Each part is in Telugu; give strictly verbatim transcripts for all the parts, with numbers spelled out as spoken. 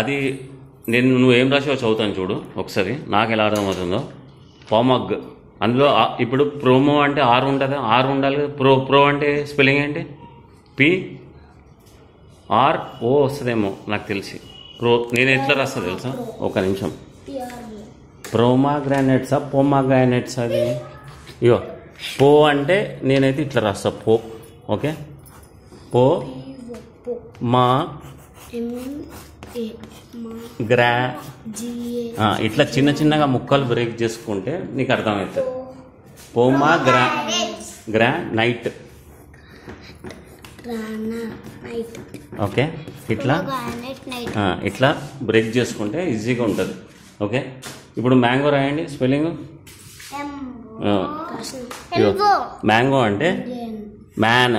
అది నేను నువ్వేం రాసావో చదువుతాను చూడు ఒకసారి, నాకు ఎలా అర్థమవుతుందో. పామగ్ అందులో ఇప్పుడు ప్రోమో అంటే ఆరు ఉంటుంది, ఆరు ఉండాలి కదా. ప్రో ప్రో అంటే స్పెల్లింగ్ ఏంటి? పి ఆర్ ఓ వస్తుందేమో నాకు తెలిసి. ప్రో నేను ఎట్లా రాస్తా తెలుసా? ఒక నిమిషం. ప్రోమా గ్రానైట్సా పోమా గ్రానైట్స్ అది? ఇగో పో అంటే నేనైతే ఇట్లా రాస్తా, పో. ఓకే, పో మా గ్రా ఇట్లా చిన్న చిన్నగా ముక్కలు బ్రేక్ చేసుకుంటే నీకు అర్థమవుతుంది. పోమా గ్రా గ్రా నైట్. ఓకే, ఇట్లా ఇట్లా బ్రేక్ చేసుకుంటే ఈజీగా ఉంటుంది. ఓకే, ఇప్పుడు మ్యాంగో రాయండి స్పెల్లింగ్. మ్యాంగో అంటే మ్యాన్,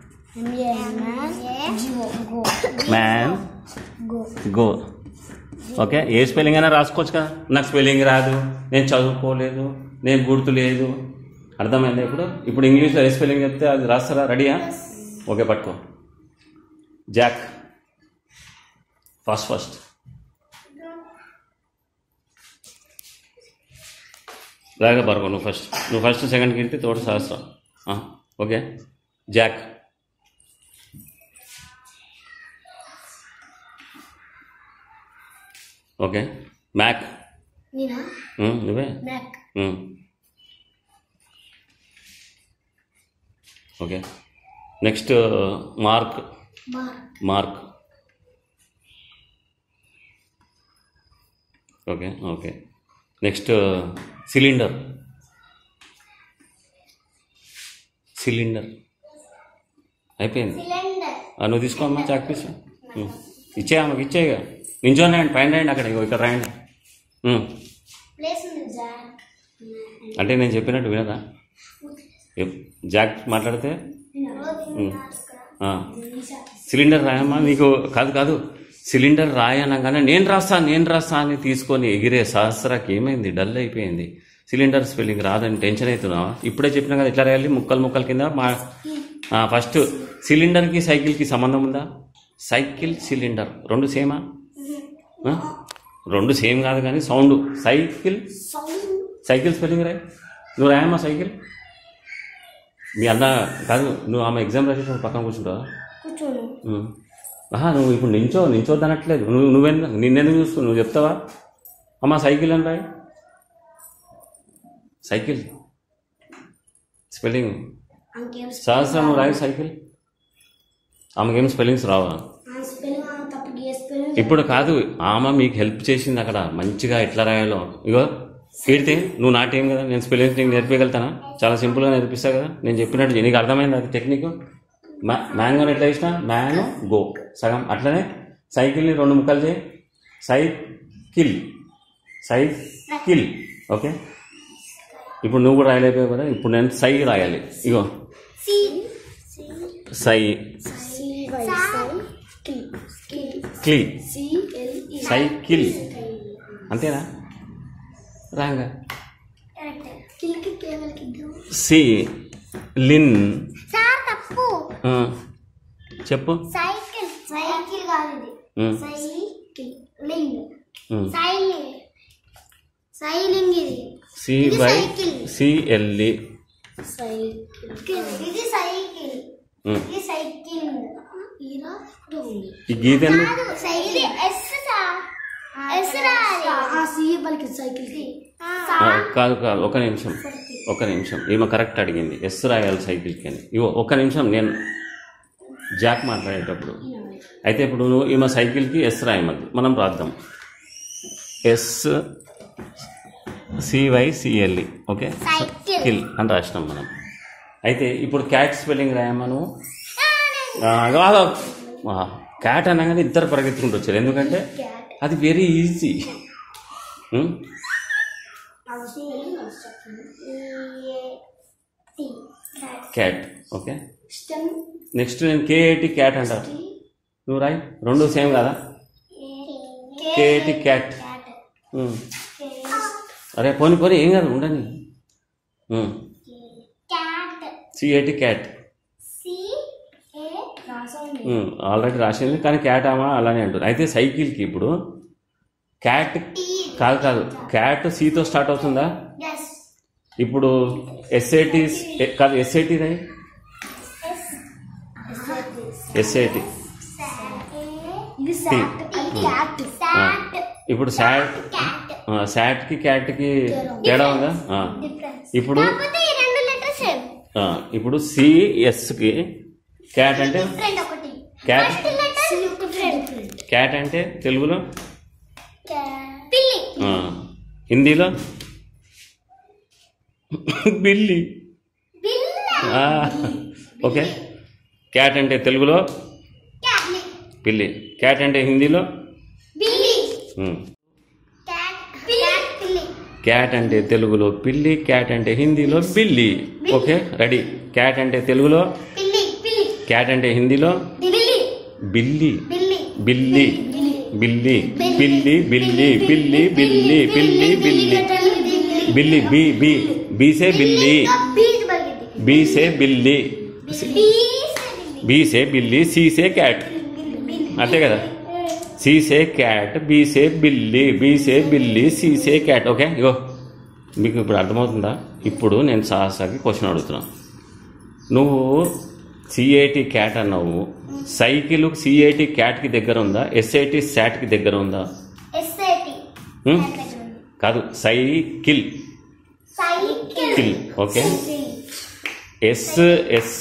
మ్యాన్ గో. ఓకే, ఏ స్పెల్లింగ్ అయినా రాసుకోవచ్చు కదా. నాకు స్పెల్లింగ్ రాదు, నేను చదువుకోలేదు, నేను గుర్తు లేదు. అర్థమైందా? ఇప్పుడు ఇప్పుడు ఇంగ్లీష్లో ఏ స్పెల్లింగ్ చెప్తే అది రాస్తారా? రెడీయా? ఓకే, పట్టుకో. జాక్ ఫస్ట్ ఫస్ట్ రాగా బర్గో. నువ్వు ఫస్ట్ నువ్వు ఫస్ట్ సెకండ్ కింటి తోడు సహస్రం. Okay, jack. Okay, mac. నువ్వే. Okay, next mark. Mark. Okay okay next cylinder. Cylinder అయిపోయింది. నువ్వు తీసుకోమ్మా చాక్ పీస్. ఇచ్చే ఆమెకి ఇచ్చేయగా. నించోని రాయండి, పైన రాయండి, అక్కడ ఇక్కడ రాయండి. అంటే నేను చెప్పినట్టు వినదా? జాక్ మాట్లాడితే సిలిండర్ రాయమ్మా. నీకు కాదు కాదు సిలిండర్ రాయనగానే నేను రాస్తా నేను రాస్తా అని తీసుకొని ఎగిరే సహస్రాకి ఏమైంది? డల్ అయిపోయింది. సిలిండర్ స్పెల్లింగ్ రాదని టెన్షన్ అవుతున్నావా? ఇప్పుడే చెప్పినా కదా ఇట్లా రాయాలి, ముక్కలు ముక్కల కింద. మా ఫస్ట్ సిలిండర్కి సైకిల్కి సంబంధం ఉందా? సైకిల్ సిలిండర్ రెండు సేమా? రెండు సేమ్ కాదు కానీ సౌండ్. సైకిల్ సైకిల్ స్పెల్లింగ్ రాయి. నువ్వు రాయమ్మా సైకిల్. మీ అన్న కాదు, నువ్వు ఆమె ఎగ్జామ్ రాసేటప్పుడు పక్కన కూర్చుంటావా? నువ్వు ఇప్పుడు నించో నించోద్దు అనట్లేదు. నువ్వు నువ్వెందు నిన్నెందుకు చూస్తూ నువ్వు చెప్తావా? అమ్మా సైకిల్ అని రాయి. సైకిల్ స్పెల్లింగ్ సహస్రం నువ్వు రాయి సైకిల్. ఆమెకేం స్పెల్లింగ్స్ రావా? ఇప్పుడు కాదు, ఆమె మీకు హెల్ప్ చేసింది అక్కడ మంచిగా ఎట్లా రాయాలో. ఇగో కీర్తి, నువ్వు నా టీం కదా, నేను స్పెల్లింగ్స్ నీకు నేర్పించగలుగుతానా? చాలా సింపుల్గా నేర్పిస్తా కదా. నేను చెప్పినట్టు నీకు అర్థమైంది అది టెక్నిక్. మ్యా మ్యాంగోని ఎట్లా వేసినా మ్యాన్ గో సగం. అట్లనే సైకిల్ని రెండు ముక్కలు చేయి. Cycle cycle. ఓకే, ఇప్పుడు నువ్వు కూడా రాయలేకపోయావు కదా. ఇప్పుడు నేను సై రాయాలి. ఇగో సై క్లీ సైకిల్. అంతేనా? రాంగా. సి లిన్. చెప్పు. సైకిల్ సైకిల్ కాదు ఇది. సైకిల్ లింగ్ సైలింగ్ ఇది. C Y C L E. Cycle ఇది సైకిల్. ఇది సైకిల్. ఈ గీత కాదు కాదు ఒక నిమిషం ఒక నిమిషం ఈమె కరెక్ట్ అడిగింది. ఎస్ రాయాలి సైకిల్కి అని. ఇవో ఒక నిమిషం, నేను జాక్ మాట్లాడేటప్పుడు అయితే ఇప్పుడు నువ్వు ఈమె సైకిల్కి ఎస్ రాయమద్దు, మనం రాద్దాం. S C Y C L E. Okay, cycle అని రాసినాం మనం. అయితే ఇప్పుడు క్యాట్ స్పెల్లింగ్ రాయమ్మా నువ్వు. క్యాట్ అనగానే ఇద్దరు పరిగెత్తుకుంటూ వచ్చారు, ఎందుకంటే అది very easy. Cat. Okay, next నేను కేఏటి క్యాట్ అంటా. నువ్వు రాయి, రెండు సేమ్ కదా. K A T cat. అరే పోనీ పోనీ ఏం కాదు, ఉండని. సిఏటి క్యాట్ ఆల్రెడీ రాసింది, కానీ క్యాట్ ఆమా అలానే అంటారు. అయితే సైకిల్కి ఇప్పుడు క్యాట్ కాదు కాదు క్యాట్ సితో స్టార్ట్ అవుతుందా? ఎస్ ఇప్పుడు ఎస్ఐటి కాదు ఎస్ఐటి రాయి ఎస్ఐటి ఇది సాట్ అది క్యాట్ సాట్ ఇప్పుడు శాట్ శాట్ కి క్యాట్ కి తేడా ఉందా? ఆ. డిఫరెన్స్ ఇప్పుడు కాకపోతే ఈ రెండు లెటర్స్ సేమ్ ఆ, ఇప్పుడు సిఎస్ కి క్యాట్ అంటే డిఫరెంట్ ఒకటి cat first letter different cat అంటే తెలుగులో పిల్లి ఆ, హిందీలో బిల్లి. బిల్లి ఆ, ఓకే క్యాట్ అంటే తెలుగులో క్యాట్ పిల్లి, క్యాట్ అంటే హిందీలో బిల్లి ఉమ్. క్యాట్ పిల్లి పిల్లి క్యాట్ అంటే తెలుగులో పిల్లి, క్యాట్ అంటే హిందీలో బిల్లి. Okay ready. క్యాట్ అంటే తెలుగులో పిల్లి పిల్లి క్యాట్ అంటే హిందీలో బిల్లి బిల్లి బిల్లి బిల్లి బిల్లి బిల్లి బిల్లి బిల్లి బిల్లి బిల్లి బిల్లి బిల్లి బి బి బి సే బిల్లి बीज बगेती बी से बिल्ली बी से बिल्ली सी से कैट అంతే కదా సి సే క్యాట్ బి సే బిల్లి బి సే బిల్లి సి సే క్యాట్. ఓకే ఇగో మీకు ఇప్పుడు అర్థమవుతుందా? ఇప్పుడు నేను సాసాకి క్వశ్చన్ అడుగుతున్నా. నువ్వు సిఐటి క్యాట్ అన్నావు, సైకిల్ సిఐటి క్యాట్కి దగ్గర ఉందా, ఎస్ఐటి శాట్కి దగ్గర ఉందా? S A T hmm? కాదు సైకిల్ साइकिल కిల్. ఓకే ఎస్ ఎస్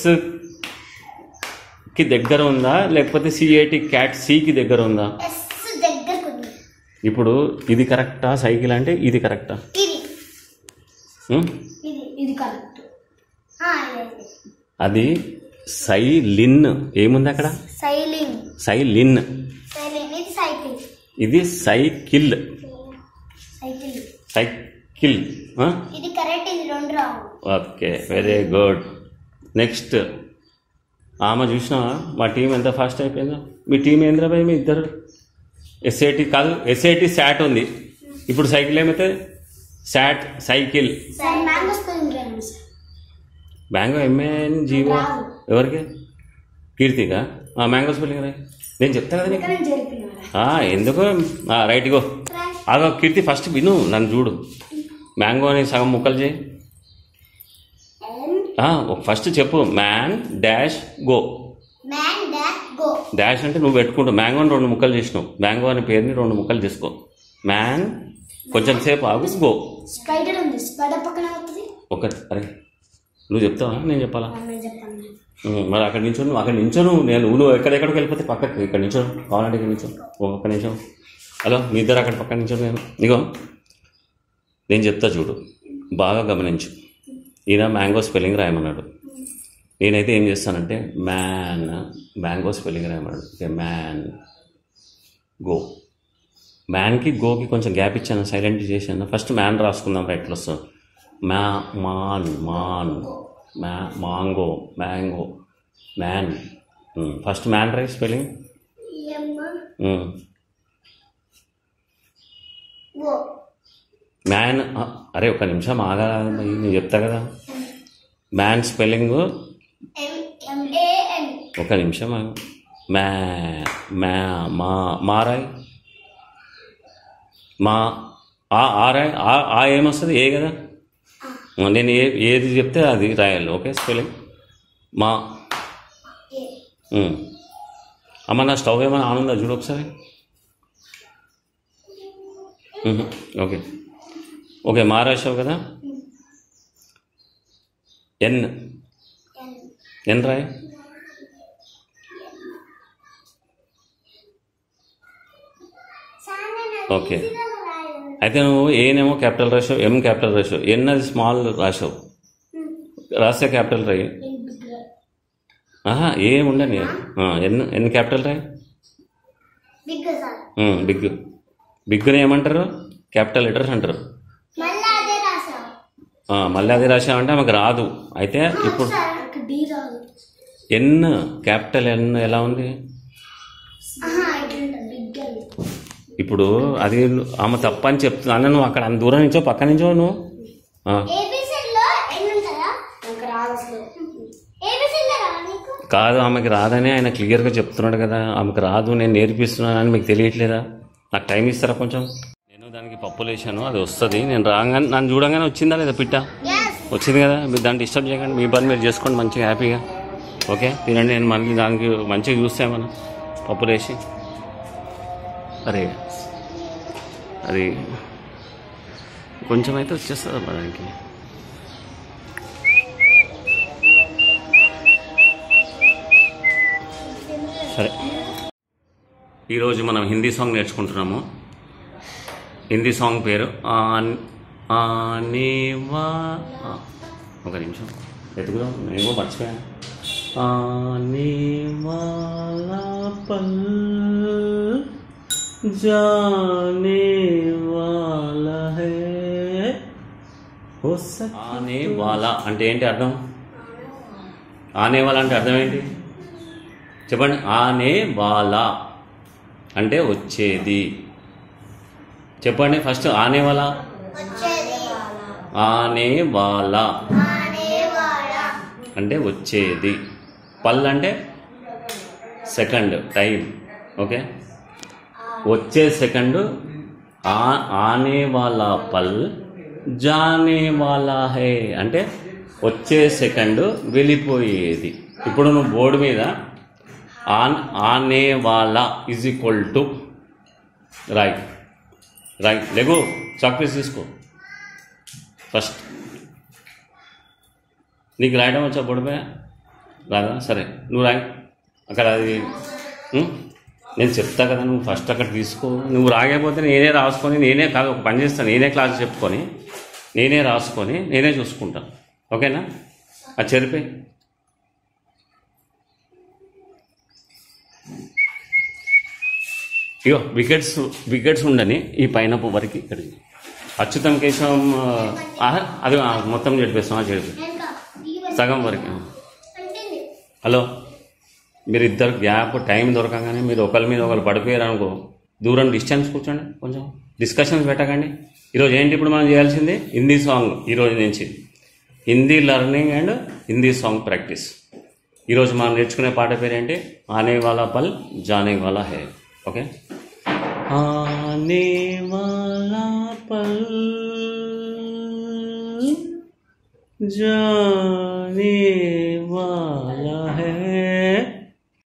కి దగ్గర ఉందా లేకపోతే సిఐటి క్యాట్ సికి దగ్గర ఉందా? एस దగ్గర ఉంది ఇప్పుడు ఇది కరెక్టా సైకిల్ అంటే ఇది కరెక్టా? ఇది హ్మ్? ఇది ఇది కరెక్ట్ ఆ ఇది అది సైలిన్ ఏముంది అక్కడ? సైలింగ్ సైలిన్. సైలింగ్ ఇది సైకిల్ ఇది సైకిల్ సైకిల్ సైకిల్. ఆ? ఇది కరెక్ట్ ఇది రెండు రావు ఓకే వెరీ గుడ్. నెక్స్ట్ ఆమె చూసినావా మా టీం ఎంత ఫాస్ట్ అయిపోయిందో? మీ టీం ఏంద్రా భయ్ మీ ఇద్దరు? ఎస్ఐటి కాదు ఎస్ఐటి శాట్ ఉంది, ఇప్పుడు సైకిల్ ఏమైతే sat cycle. Sir mango spelling రాయండి సార్ మ్యాంగో ఎంఏఎన్ జీవో ఎవరికి? కీర్తిగా మ్యాంగో స్పెల్లింగ్ రాయి. నేను చెప్తా కదా నీకు. నేను జరిపినారా ఆ, ఎందుకు రైట్ గో. ఆగో కీర్తి ఫస్ట్ విను, నన్ను చూడు. మ్యాంగో అని సగం ముక్కలు చేయి. ఎన్ ఫస్ట్ చెప్పు man dash go. Man dash go dash అంటే నువ్వు పెట్టుకుంటావు, మ్యాంగోని రెండు ముక్కలు చేసినావు, మ్యాంగో అనే పేరుని రెండు ముక్కలు చేసుకో. మ్యాన్ కొంచెం సేపు ఆగు గో. స్పైడర్ ఉంది స్పైడర్ పక్కన అవుతుంది ఒక అరే నువ్వు చెప్తావా నేను చెప్పాలా? నేను చెప్పండి ఉమ్, మరి అక్కడ నించో, నువ్వు అక్కడ నించోను, నేను నువ్వు ఎక్కడెక్కడికి వెళ్ళిపోతే పక్కకి ఇక్కడ నించో, కావాలంటే ఇక్కడ నించో. ఒక్క నిమిషం. హలో మీ ఇద్దరు అక్కడ పక్కన నించో. నేను ఇగో నేను చెప్తా చూడు, బాగా గమనించు. ఈయన మ్యాంగో స్పెల్లింగ్ రాయమన్నాడు, నేనైతే ఏం చేస్తానంటే మ్యాన్ మ్యాంగో స్పెల్లింగ్ రాయమన్నాడు. Okay man go. మ్యాన్కి గోకి కొంచెం గ్యాప్ ఇచ్చాను, సైలెంట్ చేశాను. ఫస్ట్ మ్యాన్ రాసుకుందాం రైట్ ప్లస్ మ్యా మాన్ మాన్ మ్యా mango mango man. First man రాయి స్పెల్లింగ్. M go man. అరే ఒక్క నిమిషం ఆగా, నేను చెప్తా కదా. మ్యాన్ స్పెల్లింగ్ ఎం ఎం ఏ ఎన్ ఒక నిమిషం ఆగు. మ్యా మ్యా మా మారాయ్ మా ఆ ఆరాయ్ ఆ ఆ ఏమొస్తుంది? ఏ కదా. నేను ఏ ఏది చెప్తే అది రాయాలి. ఓకే స్పెల్లింగ్ మా. ఏ ఉమ్. అమ్మ నా స్టవ్ ఏమైనా ఆన్ ఉందా చూడు ఒకసారి. ఉహు, ఓకే ఓకే మా రాసావు కదా. ఎన్ ఎన్ ఎన్ రాయ్. సానా ఓకే అయితే నువ్వు ఏనేమో క్యాపిటల్ రాసావు, ఎం క్యాపిటల్ రాసావు, ఎన్ అది స్మాల్ రాసావు. రాసే క్యాపిటల్ రాయి. ఆహా ఏం ఉండని. ఎన్ ఎన్ క్యాపిటల్ రాయి. బిగ్ సార్ బిగ్ బిగ్ని ఏమంటారు? క్యాపిటల్ లెటర్స్ అంటారు. మళ్ళీ అదే రాసా ఆ, మళ్ళీ అదే రాసామంటే ఆమెకు రాదు. అయితే ఇప్పుడు సార్ నాకు డి రాదు ఎన్ క్యాపిటల్ ఎన్ ఎలా ఉంది? ఆహా ఇట్లా బిగ్ అని ఇప్పుడు అది ఆమె తప్పని చెప్తున్నా. నువ్వు అక్కడ అంత దూరం నుంచో పక్క నుంచో నువ్వు ఆ, ఏబిసిడి లో ఎన్ని ఉంటుందా? నాకు రాదు అసలు. ఏబిసిడి లో రాదు నీకు? కాదు ఆమెకి రాదని ఆయన క్లియర్గా చెప్తున్నాడు కదా. ఆమెకు రాదు నేను నేర్పిస్తున్నాను అని మీకు తెలియట్లేదా? నాకు టైం ఇస్తారా కొంచెం? దానికి పప్పులు వేసాను, అది వస్తుంది. నేను రాగానే నన్ను చూడంగానే వచ్చిందా లేదా పిట్ట? వచ్చింది కదా. మీరు దాన్ని డిస్టర్బ్ చేయకండి, మీ పని మీరు చేసుకోండి మంచిగా హ్యాపీగా. ఓకే తినండి. నేను మళ్ళీ దానికి మంచిగా చూస్తే మనం పప్పులు వేసి. అరే అది కొంచెం అయితే వచ్చేస్తుంది అమ్మా దానికి. సరే, ఈరోజు మనం హిందీ సాంగ్ నేర్చుకుంటున్నాము. హిందీ సాంగ్ పేరు ఆనేవా. ఒక నిమిషం ఎదుగుదాం, నేను మర్చిపోయాను. ఆనేవాలా పల్ జానేవాలా హై. ఆనేవాలా అంటే ఏంటి అర్థం? ఆనేవాలా అంటే అర్థం ఏంటి చెప్పండి. ఆనేవాలా అంటే వచ్చేది. చెప్పండి ఫస్ట్. ఆనేవాలా ఆనేవాలా అంటే వచ్చేది. పల్ అంటే సెకండ్ టైం. ఓకే, వచ్చే సెకండ్. ఆ ఆనేవాలా పల్ జానేవాలా హే అంటే వచ్చే సెకండ్ వెళ్ళిపోయేది. ఇప్పుడు నువ్వు బోర్డు మీద ఆన్ ఆనేవాలా is equal to write write లేకు చాక్ పీస్ తీసుకో ఫస్ట్. నీకు రాయడం వచ్చా బోర్డు మీద? రాదా? సరే నువ్వు రాయి అక్కడ. అది నేను చెప్తా కదా, నువ్వు ఫస్ట్ అక్కడ తీసుకో. నువ్వు రాకపోతే నేనే రాసుకొని నేనే కాదు ఒక పని చేస్తాను, నేనే క్లాస్ చెప్పుకొని నేనే రాసుకొని నేనే చూసుకుంటాను. ఓకేనా? అది చెరిపోయి ఇగో వికెట్స్ వికెట్స్ ఉండని ఈ పైన వరకు ఇక్కడికి అచ్యుతం కేశవం అది మొత్తం చెడిపేస్తాం. చెడిపి సగం వరకు. హలో, మీరు ఇద్దరు గ్యాప్ టైం దొరకగానే మీరు ఒకరి మీద ఒకరు పడిపోయారు అనుకో, దూరం డిస్టెన్స్ కూర్చోండి, కొంచెం డిస్కషన్స్ పెట్టకండి. ఈరోజు ఏంటి ఇప్పుడు మనం చేయాల్సింది? హిందీ సాంగ్. ఈరోజు నుంచి Hindi learning and Hindi song practice. ఈరోజు మనం నేర్చుకునే పాట పేరేంటి? ఆనే వాలా పల్ జానే వాలా హై. ఓకే, ఆనే వాలా పల్ జానే